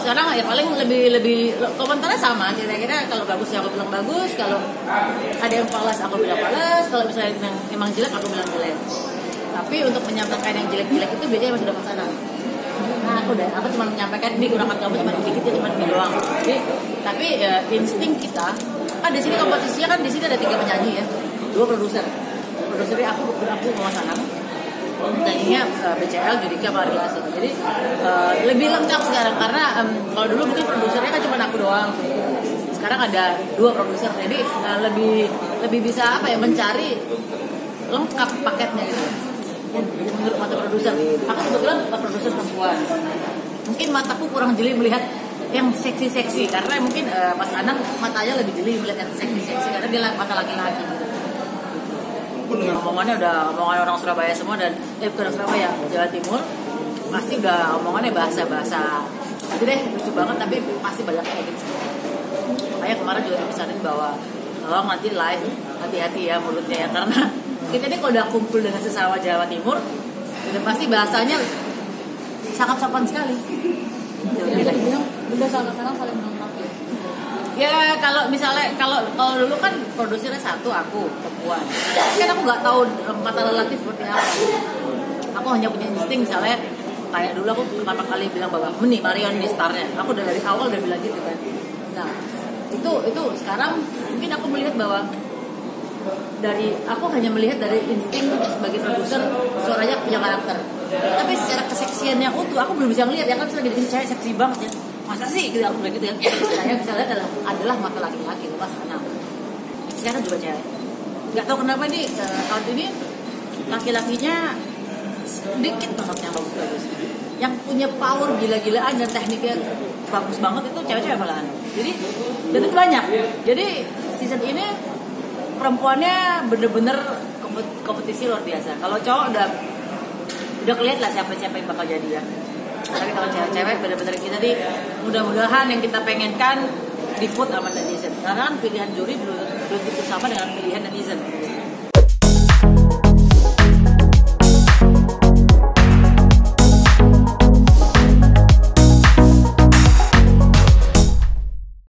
sekarang ya paling lebih komentarnya sama kira-kira. Kalau bagus ya aku bilang bagus, kalau ada yang falas aku bilang falas, kalau misalnya emang jelek aku bilang jelek. Tapi untuk menyampaikan yang jelek-jelek itu biasanya masih udah pasangan. Nah aku cuma menyampaikan ini kurangkan kamu cuma dikit ya, cuma ini doang. Jadi tapi insting kita kan di sini komposisinya kan di sini ada 3 penyanyi ya, 2 produsernya aku mau Sanang, nyanyinya BCL Judika Variasi. Jadi lebih lengkap sekarang karena kalau dulu mungkin produsernya kan cuma aku doang. Sekarang ada 2 produser, jadi lebih bisa apa ya, mencari lengkap paketnya gitu. Menurut mata produser, aku kebetulan produser perempuan. Mungkin mataku kurang jeli melihat yang seksi-seksi karena mungkin Mas Anang matanya lebih jeli melihat yang seksi-seksi karena dia mata laki-laki gitu. Omongan orang Surabaya semua dan bukan Surabaya, Jawa Timur pasti udah omongannya bahasa itu deh lucu banget, tapi pasti banyak kayak gitu. Makanya kemarin juga dipesanin bahwa tolong nanti live hati-hati ya mulutnya ya, karena kita ini kalau udah kumpul dengan sesama Jawa Timur udah pasti bahasanya sangat sopan sekali. Bisa dibilang udah sama-sama saling melengkapi. Ya kalau misalnya kalau dulu kan produsernya satu aku perempuan, kan aku nggak tahu mata lelaki seperti apa. Aku hanya punya insting, misalnya kayak dulu aku pertama kali bilang bahwa nih Marion di starnya, aku udah dari awal udah bilang gitu kan. Nah itu sekarang mungkin aku melihat bahwa aku hanya melihat dari insting sebagai produser, suaranya punya karakter. Tapi secara keseksian yang utuh aku belum bisa ngelihat ya kan, misalnya gini cewek seksi banget ya. Masa sih gitu aku bilang gitu ya. Saya bisa lihat adalah mata laki-laki lepas anak. Sekarang juga cewek. Enggak tahu kenapa nih tahun ini laki-lakinya sedikit banget yang bagus-bagus. Yang punya power gila-gilaan dan tekniknya bagus banget itu cewek-cewek malahan. Jadi dan itu banyak. Jadi season ini perempuannya bener-bener kompetisi luar biasa. Kalau cowok udah kelihatan lah siapa yang bakal jadi ya. Tapi kalau cewek bener-bener kita nih mudah-mudahan yang kita pengenkan di vote sama netizen. Karena kan pilihan juri belum tentu sama dengan pilihan netizen.